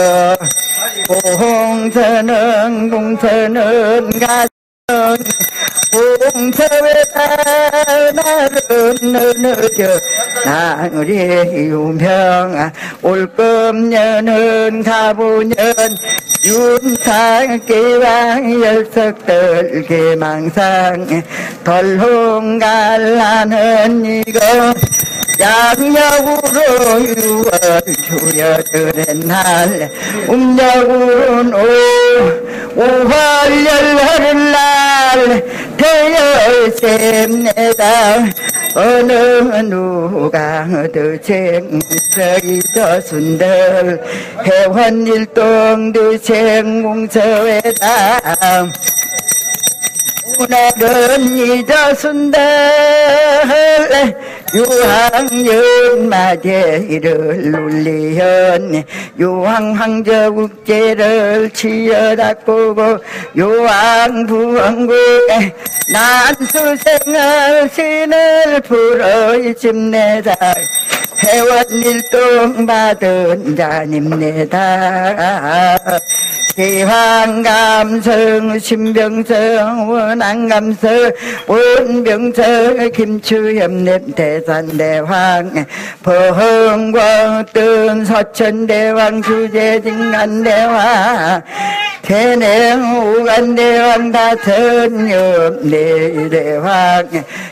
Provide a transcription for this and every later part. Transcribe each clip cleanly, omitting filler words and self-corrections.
공서는 가정 공서에 나는 늦어 나으리 유명 올금년은 가보년 윤상기왕 열석들 개망상 덜홍갈라는 이거 양력으로 유월 주여드는 날 음력으로는 오월 열흘 날 대여sem내다 어느 누가 드쟁서이 저순들 회원일동 드쟁공서회다 오늘은 이 저순들 유황연 마제를 울리현 유황황저국제를 치여다꾸고 유황부왕국에 난수생을 신을 풀어 집내다 회원일동 받은 자님내다 기황감성 신병성 원한감성 원병성 김추염냄 대산대왕 버흥광뜬 서천대왕 주제진간대왕 대냉 오간대왕 다천엽내대왕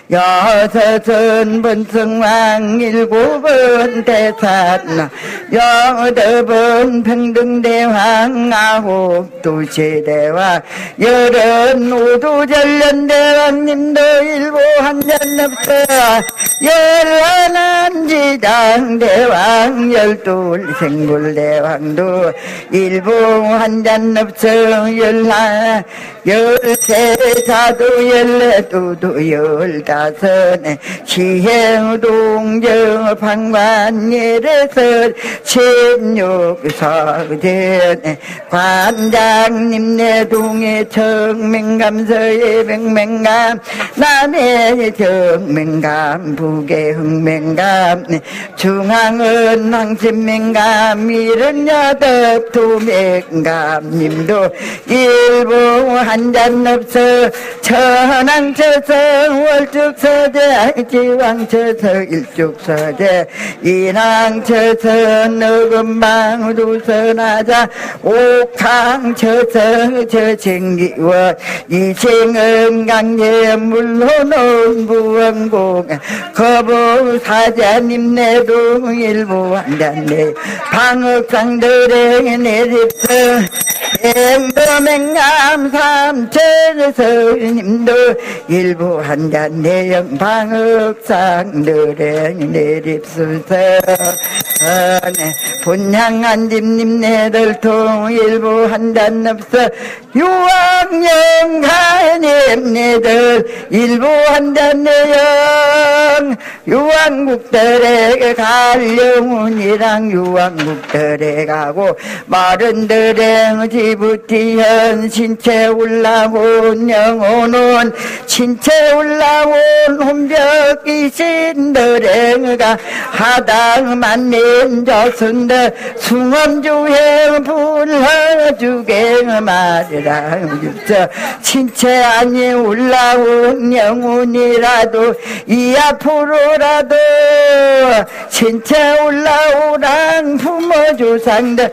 여섯은 번성왕 일곱은 대산 여덟은 평등대왕 아홉 도시대왕 열은 오도전련대왕님도 일곱 한잔없어 열하나는 지장대왕 열둘 생불대왕도 일곱 한잔없어 열하나 열세 자도 열네도도 열다섯 시행동정 방관예래서 천육서전 관장님네 동해 청맹감서의 백맹감 남해 정맹감 북의 흥맹감 중앙은 황신맹감 일흔여덟 도맹감님도 일봉 한잔 없어 천왕처서 월축서재 기왕처서 일축서재 인왕처서 너금방 두선하자 옥항처서 저생기원 이생은 강예 물로는 부원공 거부사자님네도 일부 한잔네 방흑상들의 내립서 맹도맹감 삼천서님도 일부 한잔 내영 방흑상들의 내립수서 분향한 집님네들 일부 한잔 없어 유황영가님네들 일부 한잔 내영 유황국들에게 갈 영혼이랑 유황국들에 가고 마른들의 지부티현 신체 올라온 영혼은 신체 올라온 혼벽이신들에가 하당 만민 저순들 숭엄주행 불러주게 말이라 육서 신체 아니 올라온 영혼이라도 이 앞으로라도 신체 올라오랑 부모조상들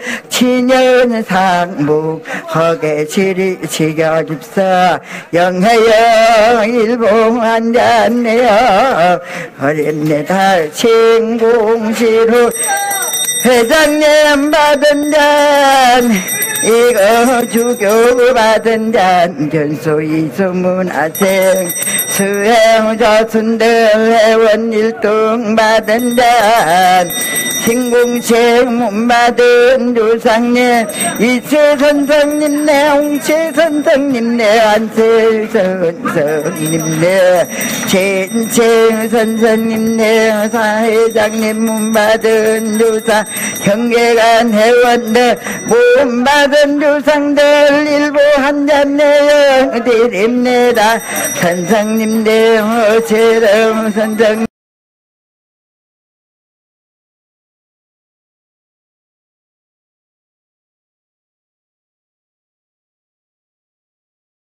친연상복 허게 지리 지겨집서 영해영 일봉 한잔내여 어린내달 신공시로 회장님 받은 잔 이거 주교 받은 잔 전소이 소문하생 수행 저순들 회원 일등 받은 잔 신공식 못 받은 조상님 이세 선생님네 홍채 선생님네 안세 선생님네 진채 선생님네 사회장님 못 받은 조상 형제간 회원들 못 받은 조상들 일부 한잔내요 드립니다 선생님들 어체럼 선생